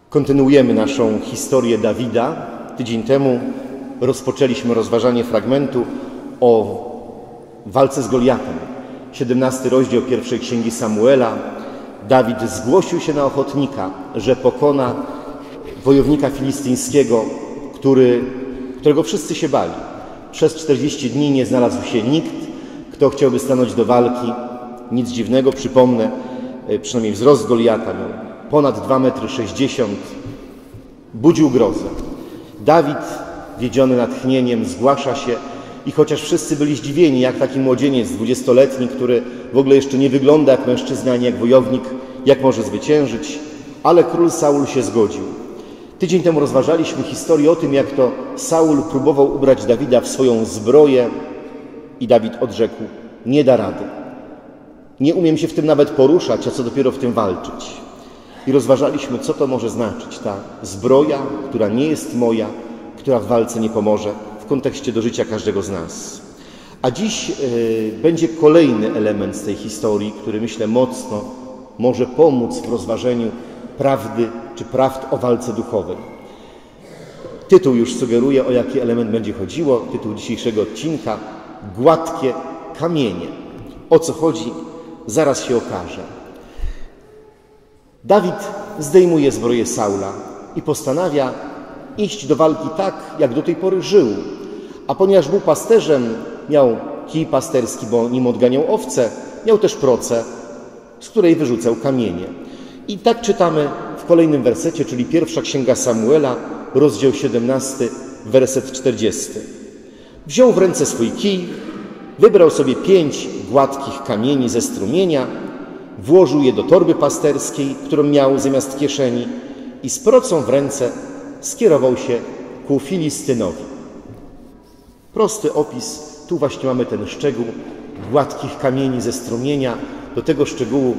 Kontynuujemy naszą historię Dawida. Tydzień temu rozpoczęliśmy rozważanie fragmentu o walce z Goliatem. 17 rozdział pierwszej księgi Samuela. Dawid zgłosił się na ochotnika, że pokona wojownika filistyńskiego, którego wszyscy się bali. Przez 40 dni nie znalazł się nikt, kto chciałby stanąć do walki. Nic dziwnego, przypomnę, przynajmniej wzrost Goliata miał ponad 2,60 m. Budził grozę. Dawid, wiedziony natchnieniem, zgłasza się i chociaż wszyscy byli zdziwieni, jak taki młodzieniec 20-letni, który w ogóle jeszcze nie wygląda jak mężczyzna, ani jak wojownik, jak może zwyciężyć, ale król Saul się zgodził. Tydzień temu rozważaliśmy historię o tym, jak to Saul próbował ubrać Dawida w swoją zbroję i Dawid odrzekł: nie da rady. Nie umiem się w tym nawet poruszać, a co dopiero w tym walczyć. I rozważaliśmy, co to może znaczyć ta zbroja, która nie jest moja, która w walce nie pomoże w kontekście do życia każdego z nas. A dziś będzie kolejny element z tej historii, który myślę mocno może pomóc w rozważeniu prawdy czy prawd o walce duchowej. Tytuł już sugeruje, o jaki element będzie chodziło. Tytuł dzisiejszego odcinka: Gładkie kamienie. O co chodzi? Zaraz się okaże. Dawid zdejmuje zbroję Saula i postanawia iść do walki tak, jak do tej pory żył. A ponieważ był pasterzem, miał kij pasterski, bo nim odganiał owce, miał też procę, z której wyrzucał kamienie. I tak czytamy w kolejnym wersecie, czyli pierwsza księga Samuela, rozdział 17, werset 40. Wziął w ręce swój kij, wybrał sobie 5 gładkich kamieni ze strumienia, włożył je do torby pasterskiej, którą miał zamiast kieszeni, i z procą w ręce skierował się ku Filistynowi. Prosty opis. Tu właśnie mamy ten szczegół gładkich kamieni ze strumienia. Do tego szczegółu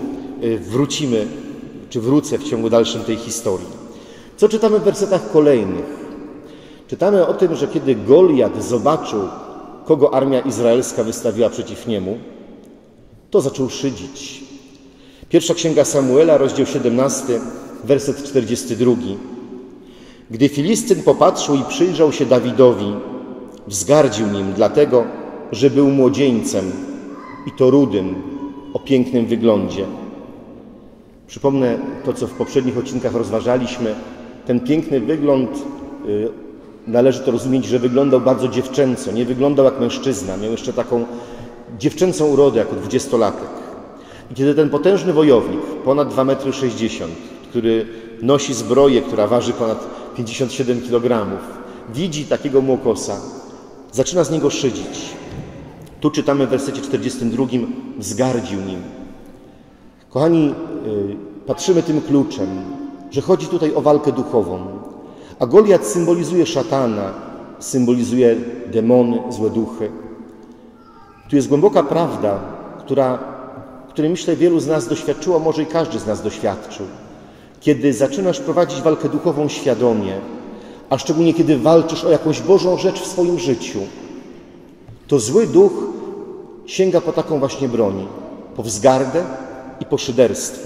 wrócę w ciągu dalszym tej historii. Co czytamy w wersetach kolejnych? Czytamy o tym, że kiedy Goliat zobaczył, kogo armia izraelska wystawiła przeciw niemu, to zaczął szydzić. Pierwsza księga Samuela, rozdział 17, werset 42. Gdy Filistyn popatrzył i przyjrzał się Dawidowi, wzgardził nim, dlatego że był młodzieńcem i to rudym, o pięknym wyglądzie. Przypomnę to, co w poprzednich odcinkach rozważaliśmy. Ten piękny wygląd, należy to rozumieć, że wyglądał bardzo dziewczęco, nie wyglądał jak mężczyzna, miał jeszcze taką dziewczęcą urodę jako 20-latek. I kiedy ten potężny wojownik, ponad 2,60 m, który nosi zbroję, która waży ponad 57 kg, widzi takiego młokosa, zaczyna z niego szydzić. Tu czytamy w wersecie 42: wzgardził nim. Kochani, patrzymy tym kluczem, że chodzi tutaj o walkę duchową, a Goliat symbolizuje szatana, symbolizuje demony, złe duchy. Tu jest głęboka prawda, której myślę wielu z nas doświadczyło, może i każdy z nas doświadczył. Kiedy zaczynasz prowadzić walkę duchową świadomie, a szczególnie kiedy walczysz o jakąś Bożą rzecz w swoim życiu, to zły duch sięga po taką właśnie broń, po wzgardę i po szyderstwo.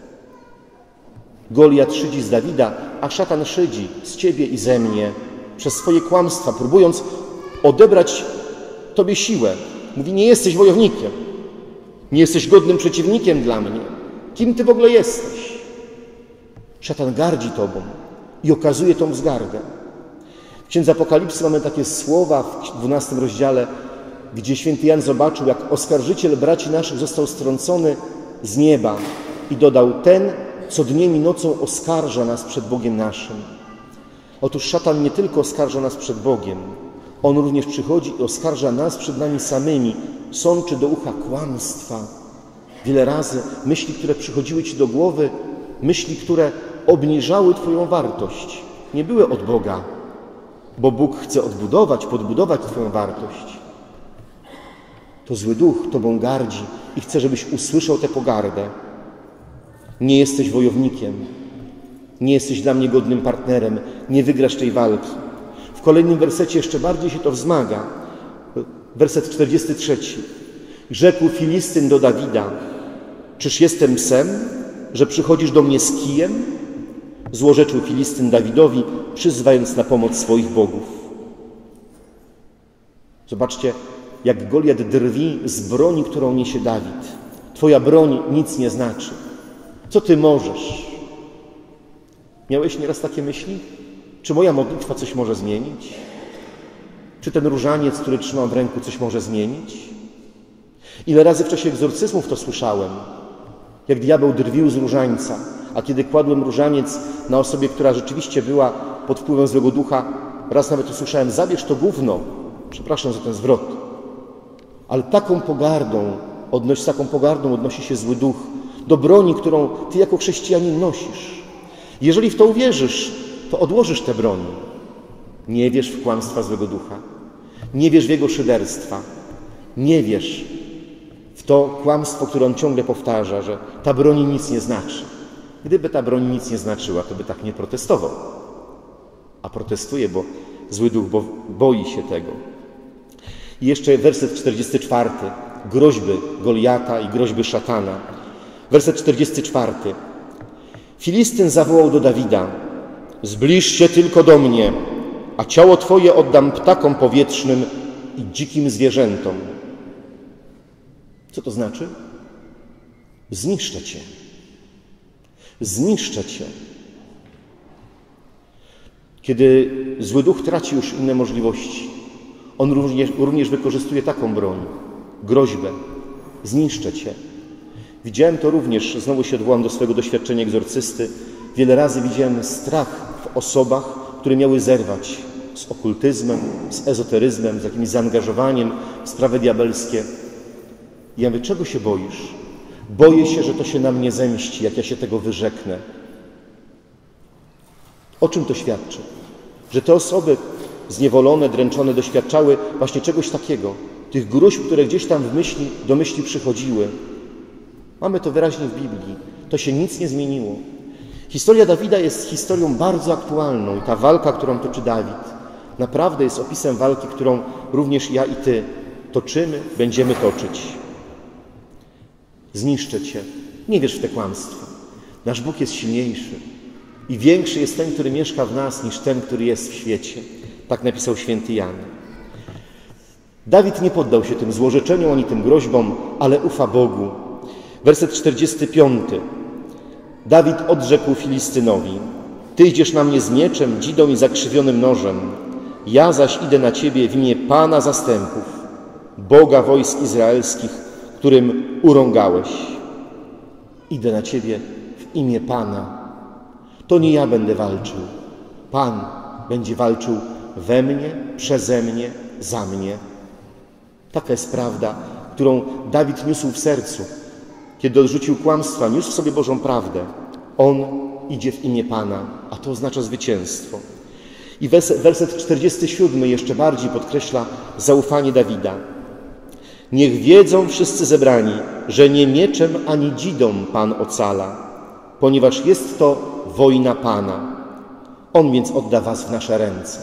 Goliat szydzi z Dawida, a szatan szydzi z ciebie i ze mnie przez swoje kłamstwa, próbując odebrać tobie siłę. Mówi: nie jesteś wojownikiem, nie jesteś godnym przeciwnikiem dla mnie. Kim ty w ogóle jesteś? Szatan gardzi tobą i okazuje tą wzgardę. W Księdze Apokalipsy mamy takie słowa w 12 rozdziale, gdzie święty Jan zobaczył, jak oskarżyciel braci naszych został strącony z nieba i dodał: ten, co dniem i nocą oskarża nas przed Bogiem naszym. Otóż szatan nie tylko oskarża nas przed Bogiem, on również przychodzi i oskarża nas przed nami samymi, sączy do ucha kłamstwa. Wiele razy myśli, które przychodziły ci do głowy, myśli, które obniżały twoją wartość, nie były od Boga, bo Bóg chce podbudować twoją wartość. To zły duch tobą gardzi i chce, żebyś usłyszał tę pogardę. Nie jesteś wojownikiem, nie jesteś dla mnie godnym partnerem, nie wygrasz tej walki. W kolejnym wersecie jeszcze bardziej się to wzmaga. Werset 43. Rzekł Filistyn do Dawida: czyż jestem psem, że przychodzisz do mnie z kijem? złorzeczył Filistyn Dawidowi, przyzywając na pomoc swoich bogów. Zobaczcie, jak Goliat drwi z broni, którą niesie Dawid. Twoja broń nic nie znaczy. Co ty możesz? Miałeś nieraz takie myśli? Czy moja modlitwa coś może zmienić? Czy ten różaniec, który trzymam w ręku, coś może zmienić? Ile razy w czasie egzorcyzmów to słyszałem, jak diabeł drwił z różańca, a kiedy kładłem różaniec na osobie, która rzeczywiście była pod wpływem złego ducha, raz nawet usłyszałem: zabierz to gówno, przepraszam za ten zwrot. Ale z taką pogardą odnosi się zły duch do broni, którą ty jako chrześcijanin nosisz. Jeżeli w to uwierzysz, to odłożysz tę broń. Nie wierz w kłamstwa złego ducha. Nie wierz w jego szyderstwa. Nie wierz w to kłamstwo, które on ciągle powtarza, że ta broń nic nie znaczy. Gdyby ta broń nic nie znaczyła, to by tak nie protestował. A protestuje, bo zły duch boi się tego. I jeszcze werset 44. Groźby Goliata i groźby szatana. Werset 44. Filistyn zawołał do Dawida: zbliż się tylko do mnie, a ciało twoje oddam ptakom powietrznym i dzikim zwierzętom. Co to znaczy? Zniszczę cię. Zniszczę cię. Kiedy zły duch traci już inne możliwości, on również wykorzystuje taką broń, groźbę. Zniszczę cię. Widziałem to również, znowu się odwołam do swojego doświadczenia egzorcysty, wiele razy widziałem strach w osobach, które miały zerwać z okultyzmem, z ezoteryzmem, z jakimś zaangażowaniem w sprawy diabelskie. I ja mówię: czego się boisz? Boję się, że to się na mnie zemści, jak ja się tego wyrzeknę. O czym to świadczy? Że te osoby zniewolone, dręczone doświadczały właśnie czegoś takiego. Tych gruźb, które gdzieś tam do myśli przychodziły. Mamy to wyraźnie w Biblii. To się nic nie zmieniło. Historia Dawida jest historią bardzo aktualną i ta walka, którą toczy Dawid, naprawdę jest opisem walki, którą również ja i ty toczymy, będziemy toczyć. Zniszczę cię. Nie wierz w te kłamstwa. Nasz Bóg jest silniejszy i większy jest ten, który mieszka w nas, niż ten, który jest w świecie. Tak napisał święty Jan. Dawid nie poddał się tym złorzeczeniom ani tym groźbom, ale ufa Bogu. Werset 45. Dawid odrzekł Filistynowi: ty idziesz na mnie z mieczem, dzidą i zakrzywionym nożem. Ja zaś idę na ciebie w imię Pana zastępów, Boga wojsk izraelskich, którym urągałeś. Idę na ciebie w imię Pana. To nie ja będę walczył. Pan będzie walczył we mnie, przeze mnie, za mnie. Taka jest prawda, którą Dawid niósł w sercu. Kiedy odrzucił kłamstwa, niósł w sobie Bożą prawdę. On idzie w imię Pana, a to oznacza zwycięstwo. I werset 47 jeszcze bardziej podkreśla zaufanie Dawida. Niech wiedzą wszyscy zebrani, że nie mieczem ani dzidą Pan ocala, ponieważ jest to wojna Pana. On więc odda was w nasze ręce.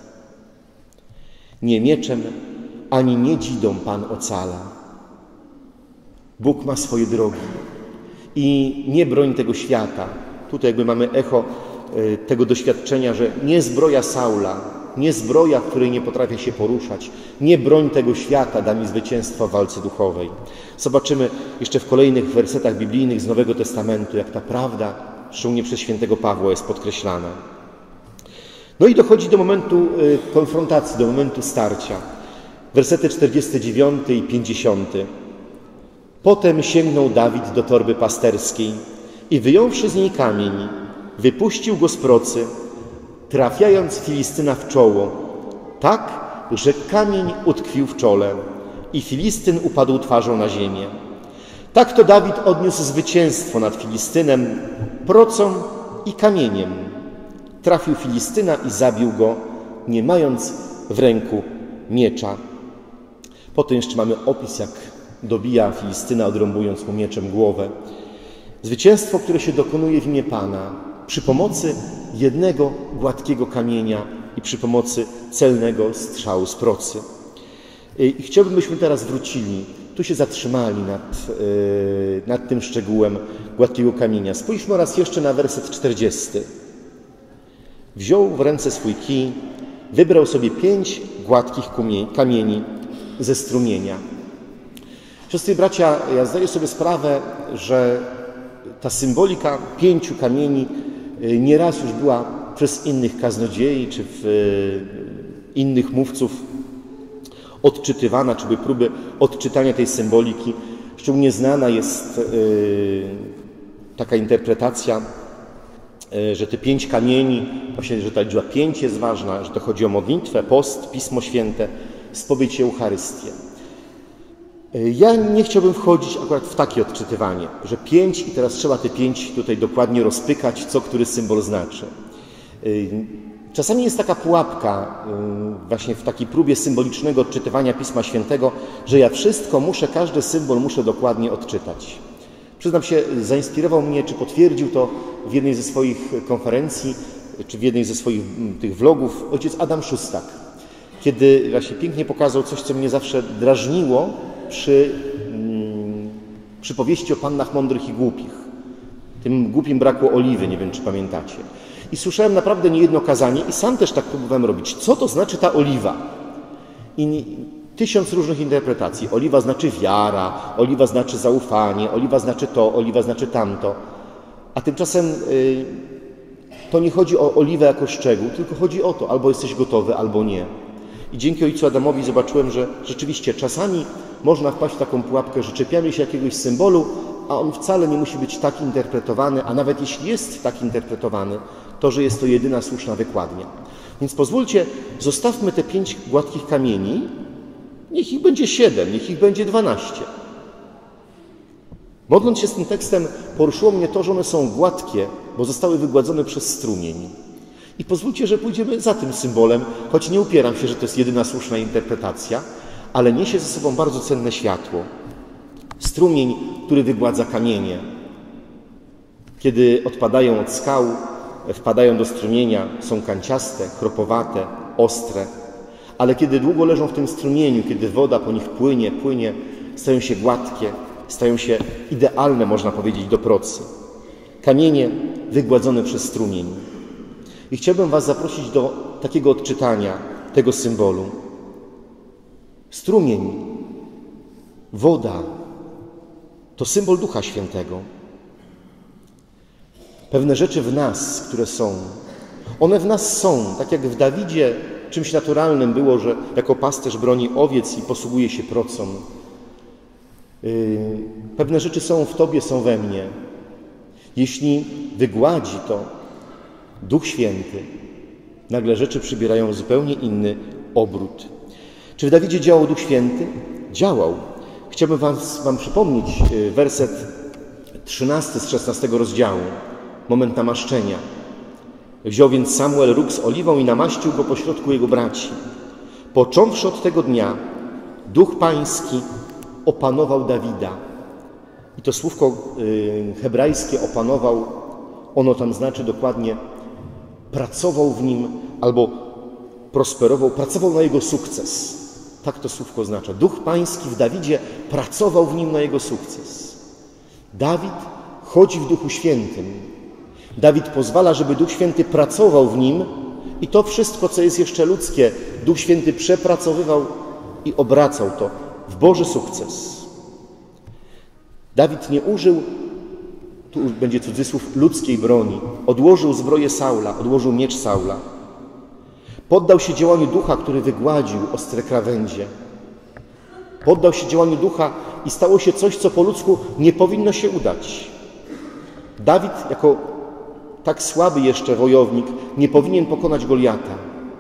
Nie mieczem ani nie dzidą Pan ocala. Bóg ma swoje drogi i nie broń tego świata. Tutaj jakby mamy echo tego doświadczenia, że nie zbroja Saula, nie zbroja, w której nie potrafię się poruszać, nie broń tego świata da mi zwycięstwo w walce duchowej. Zobaczymy jeszcze w kolejnych wersetach biblijnych z Nowego Testamentu, jak ta prawda, szczególnie przez świętego Pawła, jest podkreślana. No i dochodzi do momentu konfrontacji, do momentu starcia. Wersety 49 i 50. Potem sięgnął Dawid do torby pasterskiej i wyjąwszy z niej kamień, wypuścił go z procy, trafiając Filistyna w czoło, tak, że kamień utkwił w czole i Filistyn upadł twarzą na ziemię. Tak to Dawid odniósł zwycięstwo nad Filistynem procą i kamieniem. Trafił Filistyna i zabił go, nie mając w ręku miecza. Potem jeszcze mamy opis, jak dobija Filistyna, odrąbując mu mieczem głowę. Zwycięstwo, które się dokonuje w imię Pana przy pomocy jednego gładkiego kamienia i przy pomocy celnego strzału z procy. I chciałbym, byśmy teraz wrócili, tu się zatrzymali nad tym szczegółem gładkiego kamienia. Spójrzmy raz jeszcze na werset 40. Wziął w ręce swój kij, wybrał sobie 5 gładkich kamieni ze strumienia. Siostry i bracia, ja zdaję sobie sprawę, że ta symbolika 5 kamieni nieraz już była przez innych kaznodziei czy innych mówców odczytywana, czy były próby odczytania tej symboliki. Szczególnie znana jest taka interpretacja, że te 5 kamieni, właśnie, że ta liczba 5 jest ważna, że to chodzi o modlitwę, post, Pismo Święte, spowiedź i Eucharystię. Ja nie chciałbym wchodzić akurat w takie odczytywanie, że 5 i teraz trzeba te 5 tutaj dokładnie rozpykać, co który symbol znaczy. Czasami jest taka pułapka właśnie w takiej próbie symbolicznego odczytywania Pisma Świętego, że ja wszystko muszę, każdy symbol muszę dokładnie odczytać. Przyznam się, zainspirował mnie, czy potwierdził to w jednej ze swoich konferencji, czy w jednej ze swoich tych vlogów ojciec Adam Szustak, kiedy właśnie pięknie pokazał coś, co mnie zawsze drażniło przy powieści o pannach mądrych i głupich. Tym głupim brakło oliwy, nie wiem, czy pamiętacie. I słyszałem naprawdę niejedno kazanie i sam też tak próbowałem robić. Co to znaczy ta oliwa? I 1000 różnych interpretacji. Oliwa znaczy wiara, oliwa znaczy zaufanie, oliwa znaczy to, oliwa znaczy tamto. A tymczasem to nie chodzi o oliwę jako szczegół, tylko chodzi o to, albo jesteś gotowy, albo nie. I dzięki ojcu Adamowi zobaczyłem, że rzeczywiście czasami można wpaść w taką pułapkę, że czepiamy się jakiegoś symbolu, a on wcale nie musi być tak interpretowany, a nawet jeśli jest tak interpretowany, to, że jest to jedyna słuszna wykładnia. Więc pozwólcie, zostawmy te 5 gładkich kamieni, niech ich będzie 7, niech ich będzie 12. Modląc się z tym tekstem, poruszyło mnie to, że one są gładkie, bo zostały wygładzone przez strumień. I pozwólcie, że pójdziemy za tym symbolem, choć nie upieram się, że to jest jedyna słuszna interpretacja, ale niesie ze sobą bardzo cenne światło. Strumień, który wygładza kamienie. Kiedy odpadają od skał, wpadają do strumienia, są kanciaste, kropowate, ostre, ale kiedy długo leżą w tym strumieniu, kiedy woda po nich płynie, stają się gładkie, stają się idealne, można powiedzieć, do procy. Kamienie wygładzone przez strumień. I chciałbym was zaprosić do takiego odczytania tego symbolu. Strumień, woda, to symbol Ducha Świętego. Pewne rzeczy w nas, które są, one w nas są, tak jak w Dawidzie czymś naturalnym było, że jako pasterz broni owiec i posługuje się procą. Pewne rzeczy są w Tobie, są we mnie. Jeśli wygładzi to Duch Święty, nagle rzeczy przybierają zupełnie inny obrót. Czy w Dawidzie działał Duch Święty? Działał. Chciałbym wam przypomnieć werset 13 z 16 rozdziału, moment namaszczenia. Wziął więc Samuel róg z oliwą i namaścił go pośrodku jego braci. Począwszy od tego dnia, Duch Pański opanował Dawida. I to słówko hebrajskie opanował, ono tam znaczy dokładnie pracował w nim albo prosperował, pracował na jego sukces. Tak to słówko oznacza. Duch Pański w Dawidzie pracował w nim na jego sukces. Dawid chodzi w Duchu Świętym. Dawid pozwala, żeby Duch Święty pracował w nim i to wszystko, co jest jeszcze ludzkie, Duch Święty przepracowywał i obracał to w Boży sukces. Dawid nie użył, tu będzie cudzysłów, ludzkiej broni. Odłożył zbroję Saula, odłożył miecz Saula. Poddał się działaniu Ducha, który wygładził ostre krawędzie. Poddał się działaniu Ducha i stało się coś, co po ludzku nie powinno się udać. Dawid, jako tak słaby jeszcze wojownik, nie powinien pokonać Goliata.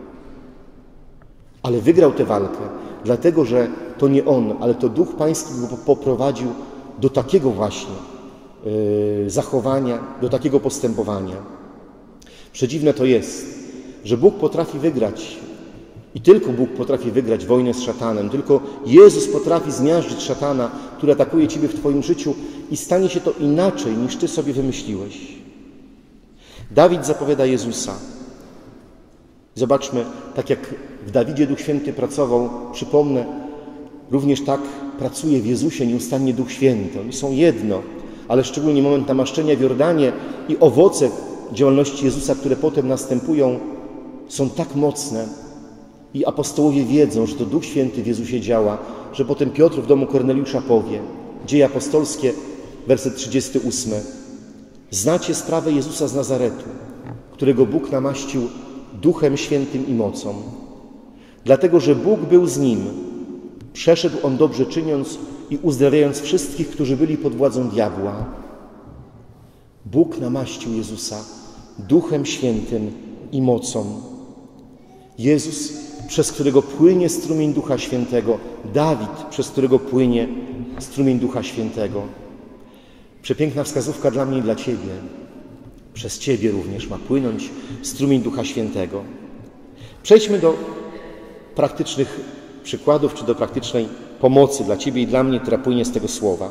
Ale wygrał tę walkę, dlatego że to nie on, ale to Duch Pański go poprowadził do takiego właśnie zachowania, do takiego postępowania. Przedziwne to jest, że Bóg potrafi wygrać i tylko Bóg potrafi wygrać wojnę z szatanem. Tylko Jezus potrafi zmiażdżyć szatana, który atakuje Ciebie w Twoim życiu i stanie się to inaczej, niż Ty sobie wymyśliłeś. Dawid zapowiada Jezusa. Zobaczmy, tak jak w Dawidzie Duch Święty pracował, przypomnę, również tak pracuje w Jezusie nieustannie Duch Święty. Oni są jedno, ale szczególnie moment namaszczenia w Jordanie i owoce, działalności Jezusa, które potem następują, są tak mocne i apostołowie wiedzą, że to Duch Święty w Jezusie działa, że potem Piotr w domu Korneliusza powie, Dzieje apostolskie, werset 38. Znacie sprawę Jezusa z Nazaretu, którego Bóg namaścił Duchem Świętym i mocą. Dlatego, że Bóg był z Nim, przeszedł On dobrze czyniąc i uzdrawiając wszystkich, którzy byli pod władzą diabła. Bóg namaścił Jezusa Duchem Świętym i mocą. Jezus, przez którego płynie strumień Ducha Świętego, Dawid, przez którego płynie strumień Ducha Świętego. Przepiękna wskazówka dla mnie i dla Ciebie. Przez Ciebie również ma płynąć strumień Ducha Świętego. Przejdźmy do praktycznych przykładów, czy do praktycznej pomocy dla Ciebie i dla mnie, która płynie z tego słowa.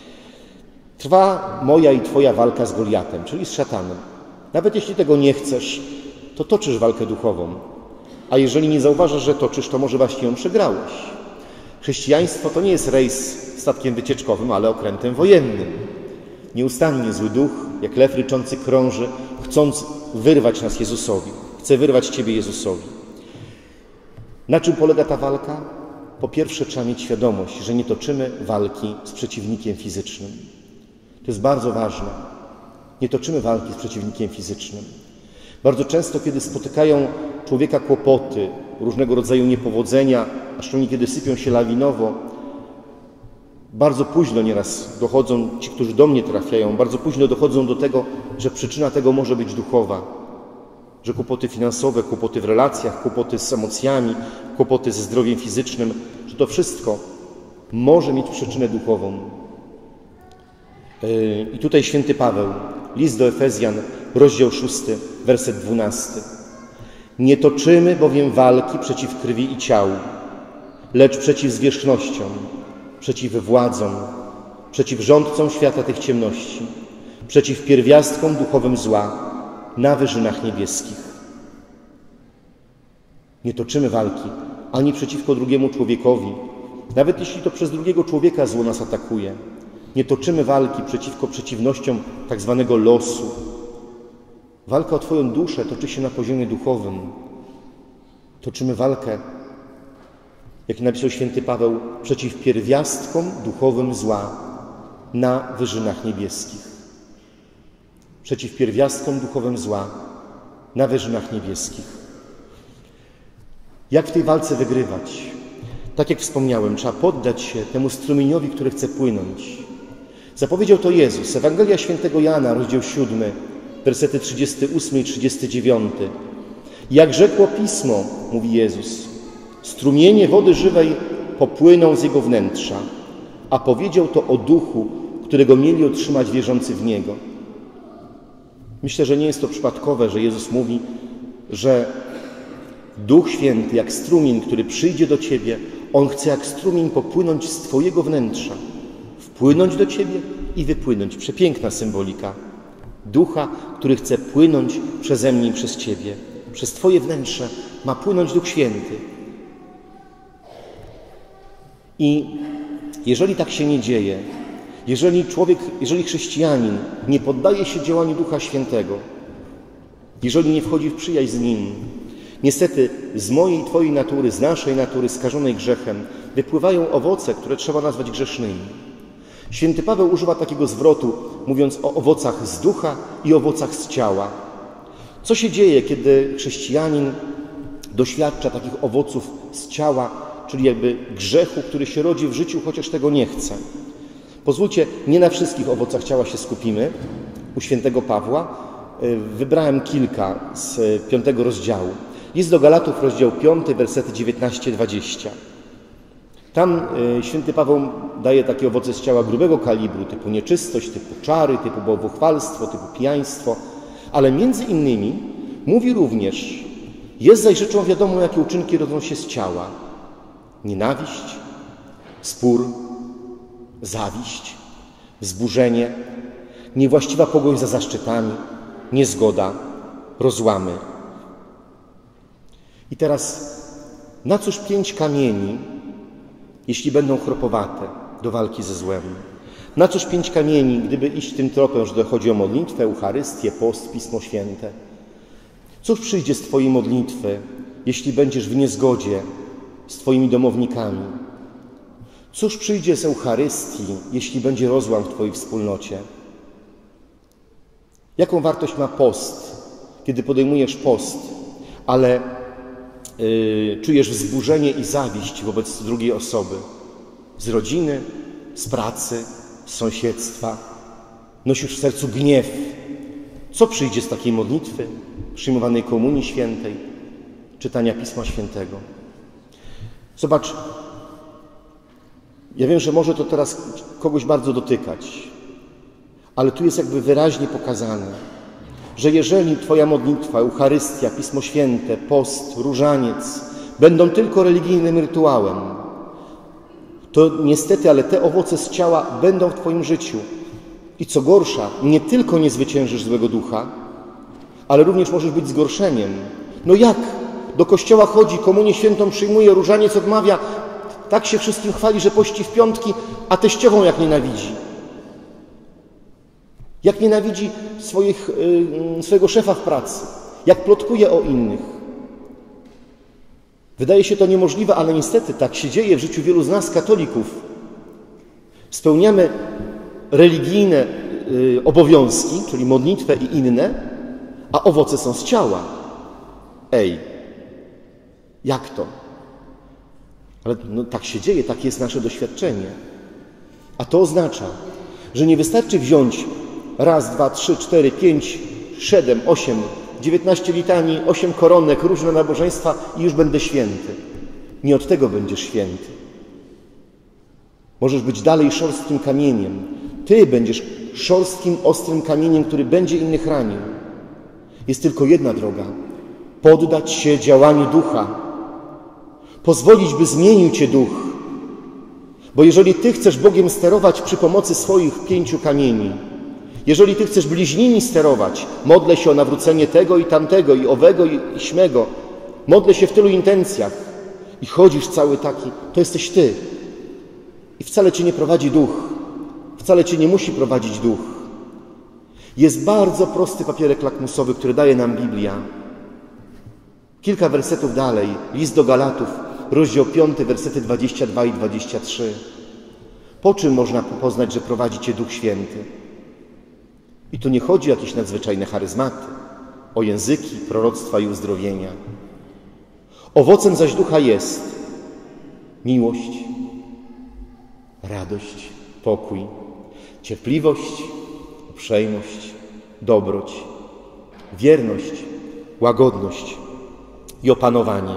Trwa moja i Twoja walka z Goliatem, czyli z szatanem. Nawet jeśli tego nie chcesz, to toczysz walkę duchową. A jeżeli nie zauważasz, że toczysz, to może właśnie ją przegrałeś. Chrześcijaństwo to nie jest rejs statkiem wycieczkowym, ale okrętem wojennym. Nieustannie zły duch, jak lew ryczący, krąży, chcąc wyrwać nas Jezusowi. Chce wyrwać Ciebie Jezusowi. Na czym polega ta walka? Po pierwsze, trzeba mieć świadomość, że nie toczymy walki z przeciwnikiem fizycznym. To jest bardzo ważne. Nie toczymy walki z przeciwnikiem fizycznym. Bardzo często, kiedy spotykają człowieka kłopoty, różnego rodzaju niepowodzenia, a szczególnie kiedy sypią się lawinowo, bardzo późno nieraz dochodzą, ci, którzy do mnie trafiają, bardzo późno dochodzą do tego, że przyczyna tego może być duchowa. Że kłopoty finansowe, kłopoty w relacjach, kłopoty z emocjami, kłopoty ze zdrowiem fizycznym, że to wszystko może mieć przyczynę duchową. I tutaj święty Paweł, list do Efezjan, rozdział 6, werset 12. Nie toczymy bowiem walki przeciw krwi i ciału, lecz przeciw zwierzchnościom, przeciw władzom, przeciw rządcom świata tych ciemności, przeciw pierwiastkom duchowym zła na wyżynach niebieskich. Nie toczymy walki ani przeciwko drugiemu człowiekowi, nawet jeśli to przez drugiego człowieka zło nas atakuje. Nie toczymy walki przeciwko przeciwnościom tak zwanego losu. Walka o Twoją duszę toczy się na poziomie duchowym. Toczymy walkę, jak napisał święty Paweł, przeciw pierwiastkom duchowym zła na wyżynach niebieskich. Przeciw pierwiastkom duchowym zła na wyżynach niebieskich. Jak w tej walce wygrywać? Tak jak wspomniałem, trzeba poddać się temu strumieniowi, który chce płynąć. Zapowiedział to Jezus. Ewangelia świętego Jana, rozdział 7, wersety 38 i 39. Jak rzekło Pismo, mówi Jezus, strumienie wody żywej popłyną z Jego wnętrza, a powiedział to o Duchu, którego mieli otrzymać wierzący w Niego. Myślę, że nie jest to przypadkowe, że Jezus mówi, że Duch Święty, jak strumień, który przyjdzie do Ciebie, On chce jak strumień popłynąć z Twojego wnętrza, wpłynąć do Ciebie i wypłynąć. Przepiękna symbolika Ducha, który chce płynąć przeze mnie i przez Ciebie. Przez Twoje wnętrze ma płynąć Duch Święty. I jeżeli tak się nie dzieje, jeżeli chrześcijanin nie poddaje się działaniu Ducha Świętego, jeżeli nie wchodzi w przyjaźń z Nim, niestety z mojej i Twojej natury, z naszej natury skażonej grzechem wypływają owoce, które trzeba nazwać grzesznymi. Święty Paweł używa takiego zwrotu, mówiąc o owocach z ducha i owocach z ciała. Co się dzieje, kiedy chrześcijanin doświadcza takich owoców z ciała, czyli jakby grzechu, który się rodzi w życiu, chociaż tego nie chce? Pozwólcie, nie na wszystkich owocach ciała się skupimy. U świętego Pawła wybrałem kilka z 5 rozdziału. List do Galatów, rozdział 5, wersety 19-20. Tam święty Paweł daje takie owoce z ciała grubego kalibru, typu nieczystość, typu czary, typu bałwochwalstwo, typu pijaństwo, ale między innymi mówi również, jest zaś rzeczą wiadomą, jakie uczynki rodzą się z ciała. Nienawiść, spór, zawiść, wzburzenie, niewłaściwa pogoń za zaszczytami, niezgoda, rozłamy. I teraz, na cóż 5 kamieni, jeśli będą chropowate do walki ze złem? Na cóż 5 kamieni, gdyby iść tym tropem, że chodzi o modlitwę, Eucharystię, post, Pismo Święte? Cóż przyjdzie z Twojej modlitwy, jeśli będziesz w niezgodzie z Twoimi domownikami? Cóż przyjdzie z Eucharystii, jeśli będzie rozłam w Twojej wspólnocie? Jaką wartość ma post, kiedy podejmujesz post, ale czujesz wzburzenie i zawiść wobec drugiej osoby? Z rodziny, z pracy, z sąsiedztwa. Nosisz w sercu gniew. Co przyjdzie z takiej modlitwy, przyjmowanej Komunii Świętej, czytania Pisma Świętego? Zobacz, ja wiem, że może to teraz kogoś bardzo dotykać, ale tu jest jakby wyraźnie pokazane, że jeżeli Twoja modlitwa, Eucharystia, Pismo Święte, post, różaniec będą tylko religijnym rytuałem, to niestety, ale te owoce z ciała będą w Twoim życiu. I co gorsza, nie tylko nie zwyciężysz złego ducha, ale również możesz być zgorszeniem. No jak? Do kościoła chodzi, komunię świętą przyjmuje, różaniec odmawia, tak się wszystkim chwali, że pości w piątki, a teściową jak nienawidzi. Jak nienawidzi swojego szefa w pracy, jak plotkuje o innych. Wydaje się to niemożliwe, ale niestety tak się dzieje w życiu wielu z nas, katolików. Spełniamy religijne obowiązki, czyli modlitwę i inne, a owoce są z ciała. Ej, jak to? Ale no, tak się dzieje, takie jest nasze doświadczenie. A to oznacza, że nie wystarczy wziąć raz, 2, 3, 4, 5, 7, 8, 19 litanii, 8 koronek, różne nabożeństwa i już będę święty. Nie od tego będziesz święty. Możesz być dalej szorstkim kamieniem. Ty będziesz szorstkim, ostrym kamieniem, który będzie innych ranił. Jest tylko jedna droga. Poddać się działaniu Ducha. Pozwolić, by zmienił Cię Duch. Bo jeżeli Ty chcesz Bogiem sterować przy pomocy swoich 5 kamieni, jeżeli Ty chcesz bliźnimi sterować, modlę się o nawrócenie tego i tamtego, i owego, i śmego, modlę się w tylu intencjach i chodzisz cały taki, to jesteś Ty. I wcale Cię nie prowadzi Duch. Wcale Cię nie musi prowadzić Duch. Jest bardzo prosty papierek lakmusowy, który daje nam Biblia. Kilka wersetów dalej, list do Galatów, rozdział 5, wersety 22 i 23. Po czym można poznać, że prowadzi Cię Duch Święty? I tu nie chodzi o jakieś nadzwyczajne charyzmaty, o języki, proroctwa i uzdrowienia. Owocem zaś Ducha jest miłość, radość, pokój, cierpliwość, uprzejmość, dobroć, wierność, łagodność i opanowanie.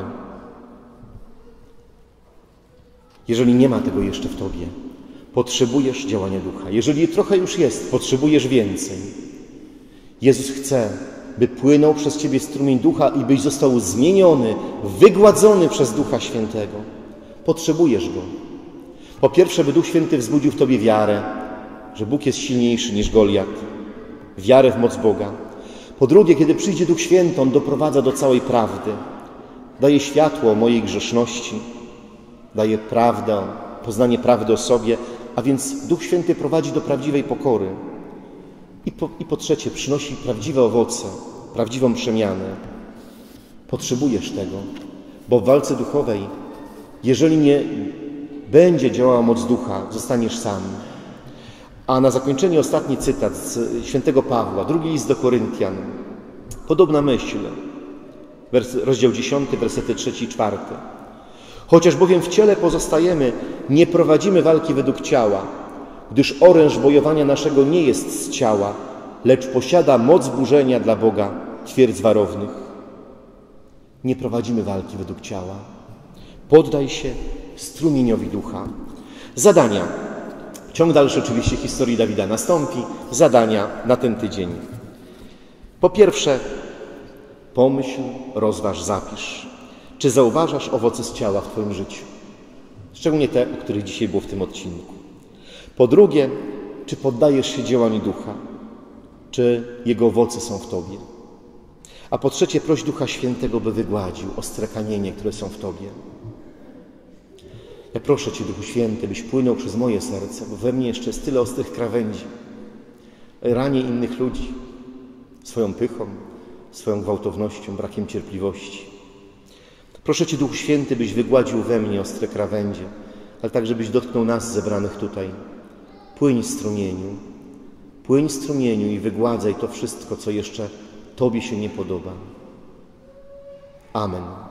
Jeżeli nie ma tego jeszcze w Tobie, potrzebujesz działania Ducha. Jeżeli trochę już jest, potrzebujesz więcej. Jezus chce, by płynął przez Ciebie strumień Ducha i byś został zmieniony, wygładzony przez Ducha Świętego. Potrzebujesz Go. Po pierwsze, by Duch Święty wzbudził w Tobie wiarę, że Bóg jest silniejszy niż Goliat. Wiarę w moc Boga. Po drugie, kiedy przyjdzie Duch Święty, On doprowadza do całej prawdy. Daje światło o mojej grzeszności. Daje prawdę, poznanie prawdy o sobie, a więc Duch Święty prowadzi do prawdziwej pokory. I po trzecie, przynosi prawdziwe owoce, prawdziwą przemianę. Potrzebujesz tego, bo w walce duchowej, jeżeli nie będzie działała moc Ducha, zostaniesz sam. A na zakończenie ostatni cytat z świętego Pawła, 2 list do Koryntian. Podobna myśl, rozdział 10, wersety 3 i 4. Chociaż bowiem w ciele pozostajemy, nie prowadzimy walki według ciała, gdyż oręż bojowania naszego nie jest z ciała, lecz posiada moc burzenia dla Boga twierdz warownych. Nie prowadzimy walki według ciała. Poddaj się strumieniowi Ducha. Zadania. Ciąg dalszy oczywiście historii Dawida nastąpi. Zadania na ten tydzień. Po pierwsze, pomyśl, rozważ, zapisz. Czy zauważasz owoce z ciała w Twoim życiu? Szczególnie te, o których dzisiaj było w tym odcinku. Po drugie, czy poddajesz się działaniu Ducha? Czy Jego owoce są w Tobie? A po trzecie, proś Ducha Świętego, by wygładził ostre kamienie, które są w Tobie. Ja proszę Cię, Duchu Święty, byś płynął przez moje serce, bo we mnie jeszcze jest tyle ostrych krawędzi. Ranię innych ludzi swoją pychą, swoją gwałtownością, brakiem cierpliwości. Proszę Cię, Duchu Święty, byś wygładził we mnie ostre krawędzie, ale także byś dotknął nas zebranych tutaj. Płyń strumieniu i wygładzaj to wszystko, co jeszcze Tobie się nie podoba. Amen.